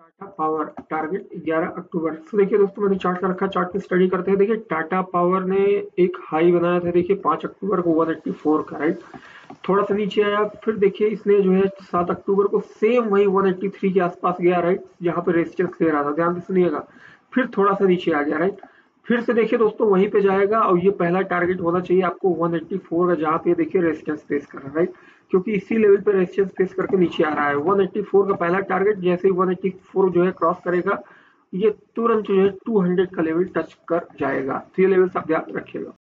Tata power target 11 अक्टूबर। तो देखिए दोस्तों, मैंने चार्ट का रखा, चार्ट की स्टडी करते हैं। देखिए टाटा पावर ने एक हाई बनाया था, देखिए 5 अक्टूबर को 184 का, राइट। थोड़ा सा नीचे आया, फिर देखिए इसने जो है 7 अक्टूबर को सेम वही 183 के आसपास गया, राइट, जहां पर रेजिस्टेंस ले रहा था, ध्यान से सुनिएगा। फिर थोड़ा सा नीचे आ गया, राइट। फिर से देखिए दोस्तों वहीं पे जाएगा, और ये पहला टारगेट होना चाहिए आपको 184 का, जहां पे देखिए रेजिस्टेंस फेस कर रहा है, राइट। क्योंकि इसी लेवल पे रेजिस्टेंस फेस करके नीचे आ रहा है। 184 का पहला टारगेट, जैसे ही 184 जो है क्रॉस करेगा, ये तुरंत जो है 200 का लेवल टच कर जाएगा। तो ये लेवल आप ध्यान रखिएगा।